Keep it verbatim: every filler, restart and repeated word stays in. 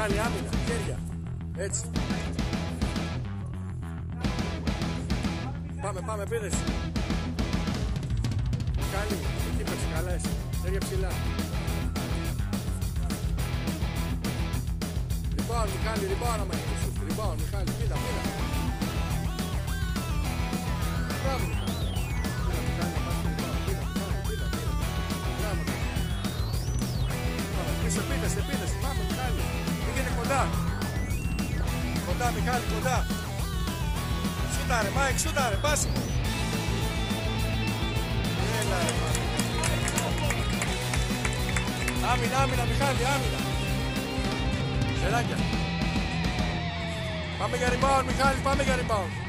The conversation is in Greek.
Μιχάλη, άμυνα, χέρια. Έτσι. Πάμε, πάμε, πήρες. Μιχάλη, εκεί παίξε, καλά εσύ. Χέρια ψηλά. Rebound, Μιχάλη, rebound άμα είναι το σουτ. Rebound, Μιχάλη, πήρα, πήρα. Μπράβο, Μιχάλη. Πήρα, Μιχάλη, να πας στο rebound. Πήρα, πήρα, πήρα, πήρα. Μπράβο. Πήσε, πήδεσαι, πήδεσαι. Πάμε, Μιχάλη. Πήγαινε κοντά. Κοντά, Μιχάλη, κοντά. Σούταρε, Μάικ, σούταρε, πάση. Έλα, ρε, Μάικ. Άμυνα, άμυνα, Μιχάλη, άμυνα. Σεράκια. Πάμε για rebound, Μιχάλη, πάμε για rebound.